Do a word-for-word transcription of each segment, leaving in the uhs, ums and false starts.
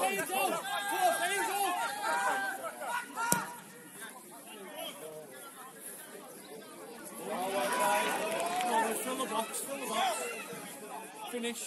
Fill the box, fill the box. Finish.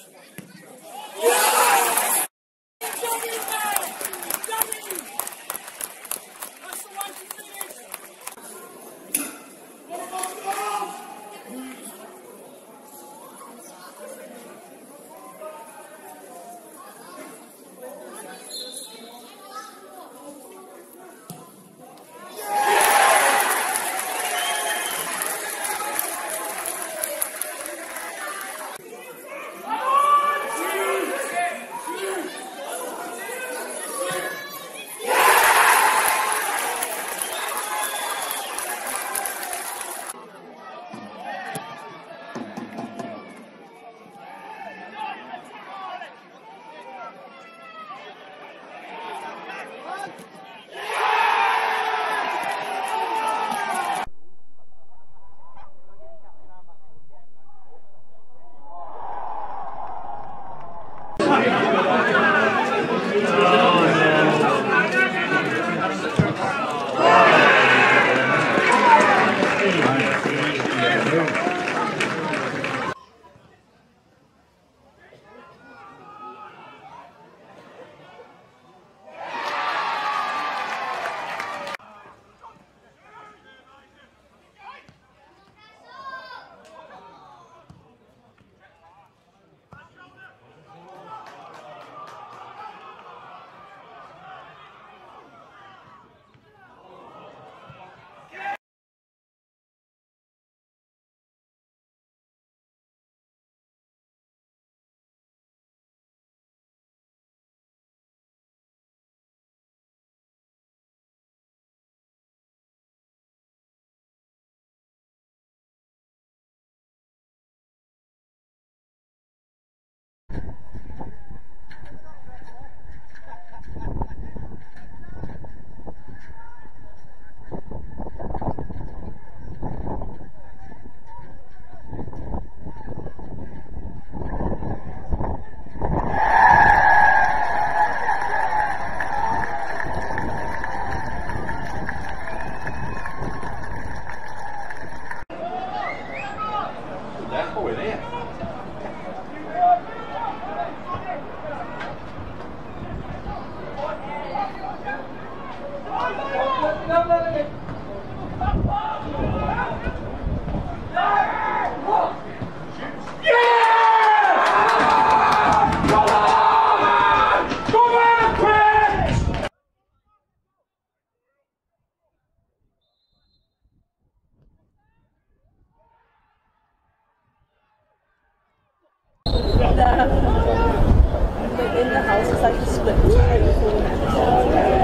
In the house, it's like a split every four minutes.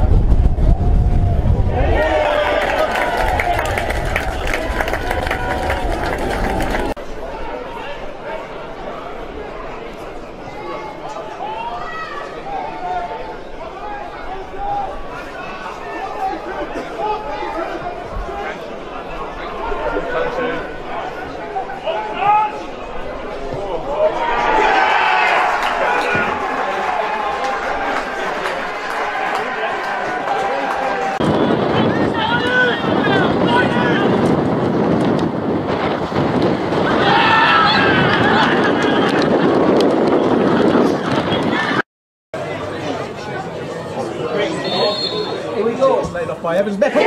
Here we go. Laid off by Evans. Becker.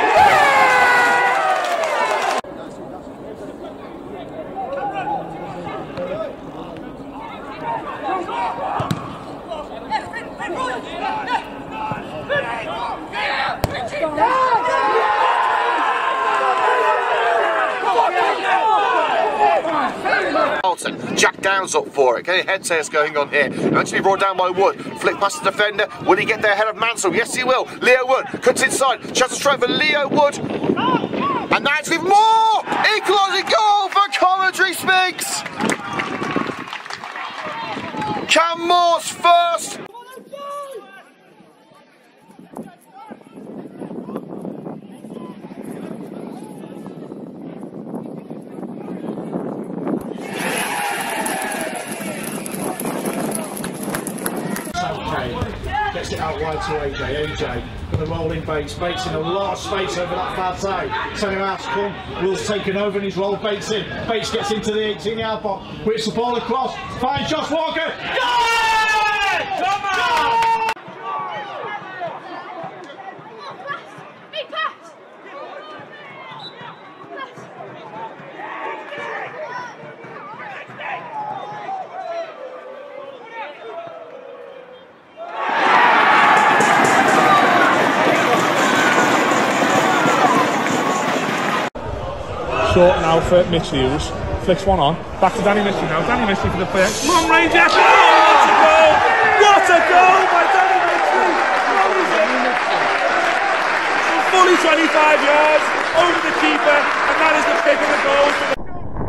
Jack Downs up for it. Getting head tears going on here. Eventually brought down by Wood. Flick past the defender. Would he get there ahead of Mansell? Yes, he will. Leo Wood cuts inside. Chance to strike for Leo Wood. And that's even more! Equalising goal for Coventry Speaks! Cam Morse first. Kane. Gets it out wide to A J. A J going to roll in Bates. Bates in a lot of space over that far side. Tell him how to come. Will's taken over and he's rolled Bates in. Bates gets into the eighteen yard box. Whips the ball across. Finds Josh Walker. Go! Come on! Short now for Mitch Hughes. Flicks one on. Back to Danny Mitchell now. Danny Mitchell for the play. Long range effort. Oh, what a goal! What a goal by Danny Mitchell! Fully twenty-five yards over the keeper, and that is the pick of the goal for the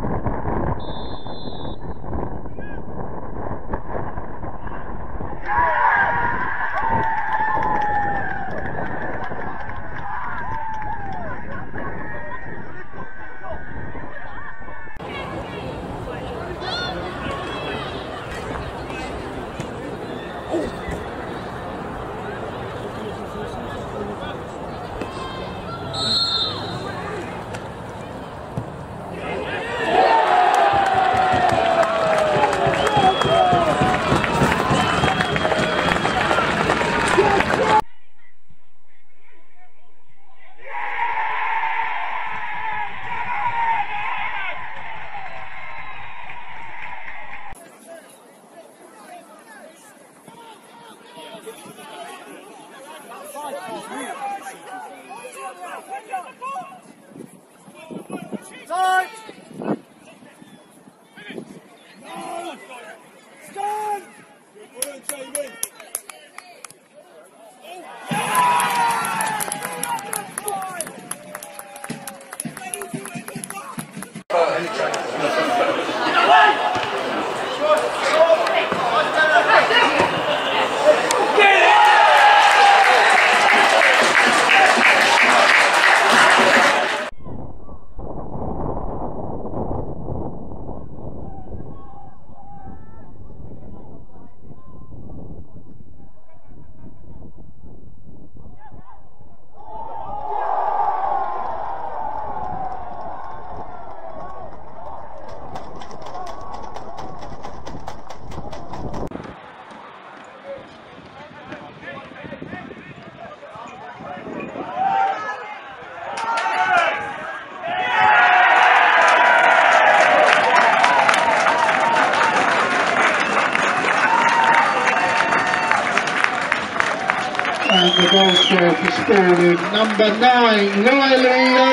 and the goal scorer for Spalding, number nine, Riley.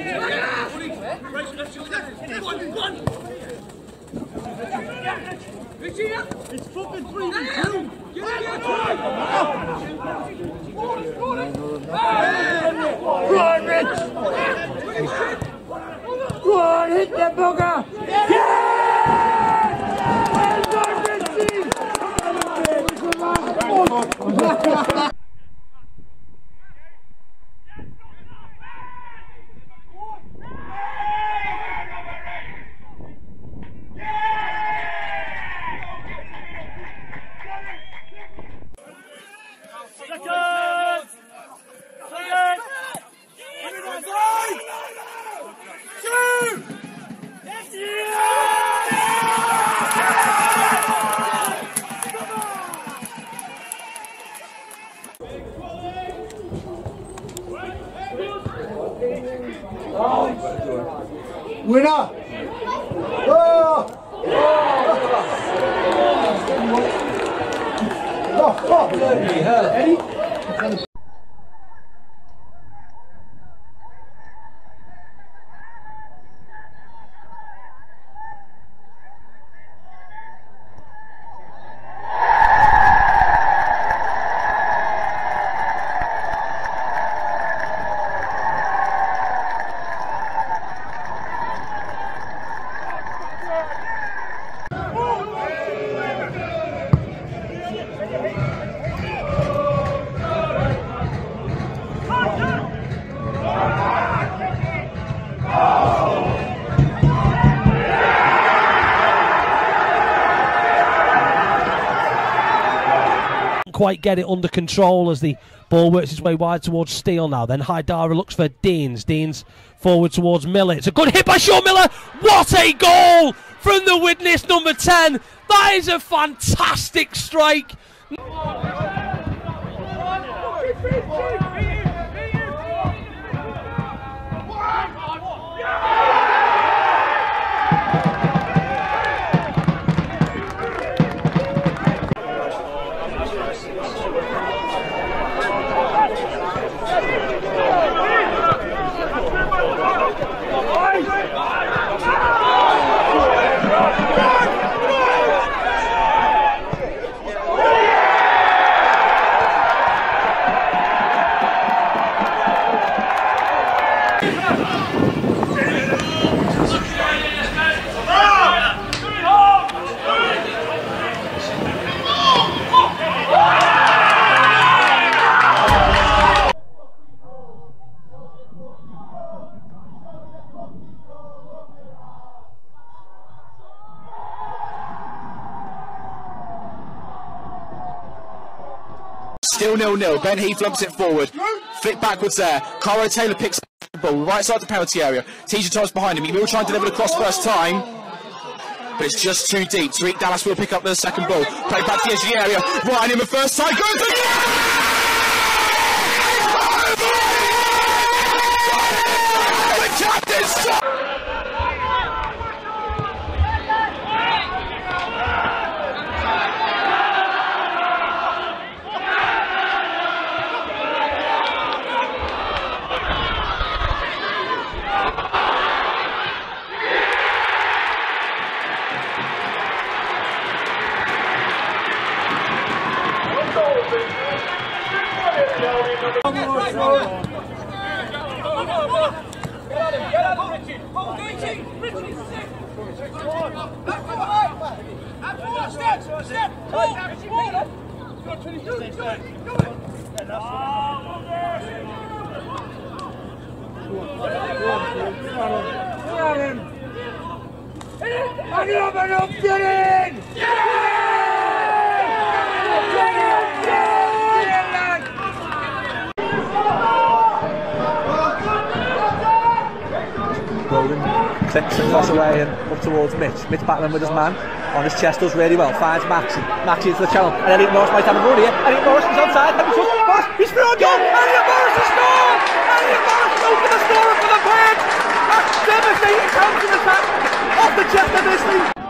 It's fucking three v two! Go on, Rich! Go on, hit that bugger! Yeah! Well done, Richie! Winner! Oh! Oh! Oh! Eddie? quite get it under control as the ball works its way wide towards Steele now. Then Haidara looks for Deans. Deans forward towards Miller. It's a good hit by Sean Miller. What a goal from the witness number ten. That is a fantastic strike. Still nil nil. Ben Heath lumps it forward. Flick backwards there. Caro Taylor picks up the ball. Right side of the penalty area. T J Thomas behind him. He will try and deliver the cross first time. But it's just too deep. Tariq Dallas will pick up the second ball. Play back to the edge of the area. Ryan in the first time. Goes to the captain. Clicks across away and up towards Mitch. Mitch battling with his man on his chest, does really well. Finds Maxi. Maxi into the channel. And Elliot Morris might have a run here. Elliot Morris is onside. Morris, he's through a goal. Elliot Morris has scored. Elliot Morris opened the scorer for the Birds. A devastating counter attack off the chest of this league.